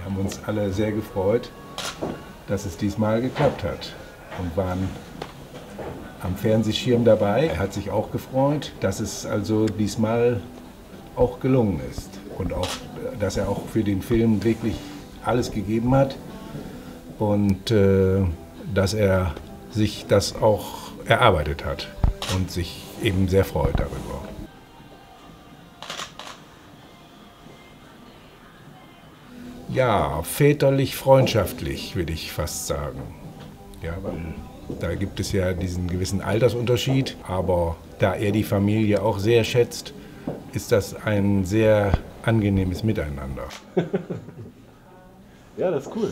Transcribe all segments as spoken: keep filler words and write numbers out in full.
haben uns alle sehr gefreut, dass es diesmal geklappt hat und waren am Fernsehschirm dabei. Er hat sich auch gefreut, dass es also diesmal auch gelungen ist und auch, dass er auch für den Film wirklich alles gegeben hat und äh, dass er sich das auch erarbeitet hat und sich eben sehr freut darüber. Ja, väterlich freundschaftlich, würde ich fast sagen. Ja, weil da gibt es ja diesen gewissen Altersunterschied, aber da er die Familie auch sehr schätzt, ist das ein sehr angenehmes Miteinander. Ja, das ist cool.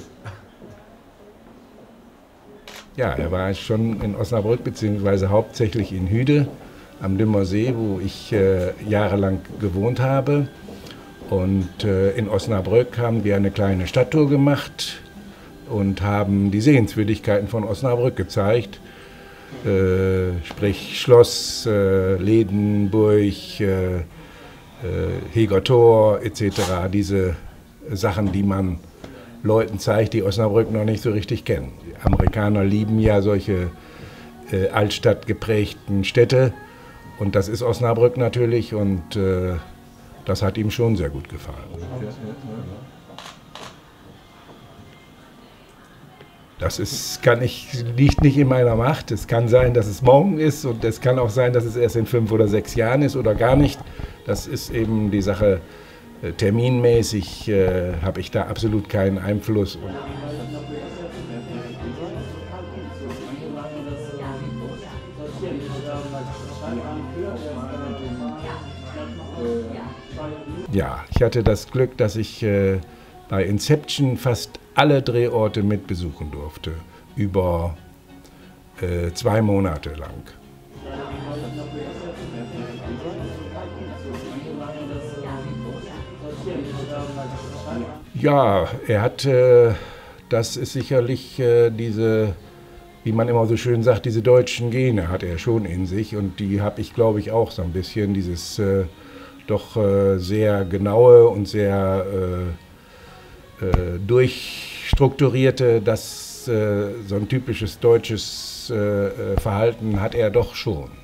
Ja, er war schon in Osnabrück, beziehungsweise hauptsächlich in Hüde am Dümmer See, wo ich äh, jahrelang gewohnt habe. Und äh, in Osnabrück haben wir eine kleine Stadttour gemacht und haben die Sehenswürdigkeiten von Osnabrück gezeigt. Äh, sprich Schloss, äh, Läden, Burg, äh, äh, Heger Tor et cetera. Diese Sachen, die man Leuten zeigt, die Osnabrück noch nicht so richtig kennen. Die Amerikaner lieben ja solche äh, altstadtgeprägten Städte und das ist Osnabrück natürlich und äh, das hat ihm schon sehr gut gefallen. Das ist, kann ich, liegt nicht in meiner Macht. Es kann sein, dass es morgen ist und es kann auch sein, dass es erst in fünf oder sechs Jahren ist oder gar nicht. Das ist eben die Sache. Terminmäßig äh, habe ich da absolut keinen Einfluss. Ja, ich hatte das Glück, dass ich äh, bei Inception fast alle Drehorte mitbesuchen durfte, über äh, zwei Monate lang. Ja, er hat, äh, das ist sicherlich äh, diese, wie man immer so schön sagt, diese deutschen Gene hat er schon in sich und die habe ich, glaube ich, auch so ein bisschen, dieses äh, doch äh, sehr genaue und sehr äh, äh, durchstrukturierte, das äh, so ein typisches deutsches äh, Verhalten hat er doch schon.